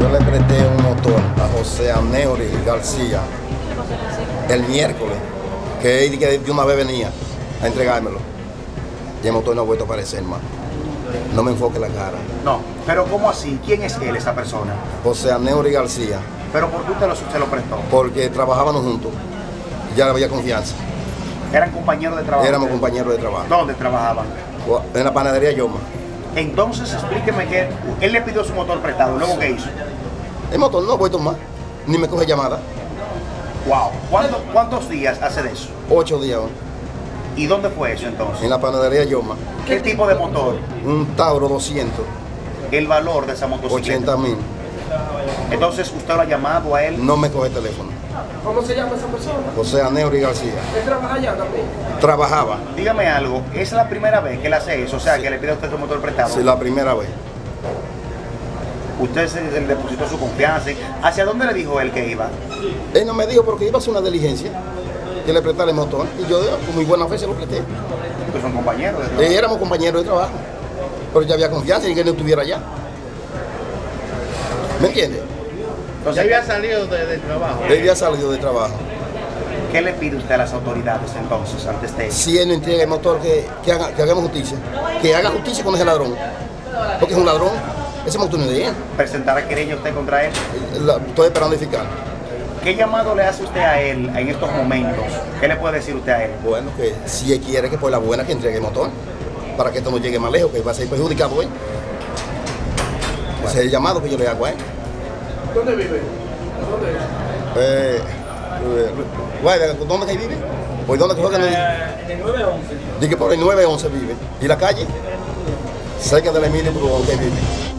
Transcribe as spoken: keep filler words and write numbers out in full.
Yo le presté un motor a José Aneuri García el miércoles, que él que de una vez venía a entregármelo. Y el motor no ha vuelto a aparecer más. No me enfoque la cara. No, pero ¿cómo así? ¿Quién es él, esa persona? José Aneuri García. ¿Pero por qué usted lo, se lo prestó? Porque trabajábamos juntos. Ya había confianza. ¿Eran compañeros de trabajo? Éramos compañeros de trabajo. ¿Dónde trabajaban? En la panadería Yoma. Entonces explíqueme que él le pidió su motor prestado, ¿luego qué hizo? El motor no ha vuelto más, ni me coge llamada. Wow, ¿Cuánto, ¿cuántos días hace de eso? Ocho días. ¿Y dónde fue eso entonces? En la panadería Yoma. ¿Qué tipo de motor? Un Tauro doscientos. ¿El valor de esa motocicleta? ochenta mil. Entonces usted lo ha llamado a él. No me coge el teléfono. ¿Cómo se llama esa persona? José Aneuri García. ¿Él trabaja allá también? Trabajaba. Dígame algo, ¿es la primera vez que él hace eso? O sea, sí, que le pide a usted su motor prestado. Sí, la primera vez. Usted se le depositó su confianza. ¿Hacia dónde le dijo él que iba? Él no me dijo porque iba a hacer una diligencia, que le prestara el motor. Y yo, con muy buena fe, se lo presté. Porque son compañeros de trabajo. Eh, éramos compañeros de trabajo. Pero ya había confianza en que él no estuviera allá. ¿Me entiende? Entonces, ¿Ya había salido de, del trabajo? Él había salido de trabajo. ¿Qué le pide usted a las autoridades entonces, antes de eso? Si él no entrega el motor, que, que, haga, que hagamos justicia. Que haga justicia con ese ladrón. Porque es un ladrón. Ese motor no es de él. ¿Presentará querella usted contra él? La, estoy esperando el fiscal. ¿Qué llamado le hace usted a él en estos momentos? ¿Qué le puede decir usted a él? Bueno, que si él quiere que por la buena que entregue el motor, para que esto no llegue más lejos, que va a ser perjudicado él. Bueno. Ese es el llamado que yo le hago a él. ¿Dónde vive? ¿Dónde es? Eh, eh, ¿Dónde que vive? ¿Por dónde que juega? En el nueve once. Dice que por el nueve once vive. ¿Y la calle? Cerca de la Emilio Brujón que vive.